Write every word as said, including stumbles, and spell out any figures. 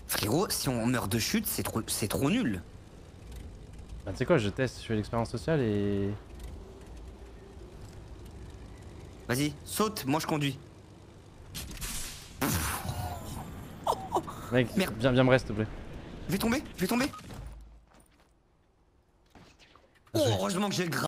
Frérot, si on meurt de chute, c'est trop, c'est trop nul. Bah, tu sais quoi, je teste, je fais l'expérience sociale et... Vas-y, saute, moi je conduis. Mec, Merde. viens, viens me reste, s'il te plaît. Je vais tomber, je vais tomber. Oh, heureusement que j'ai le gras.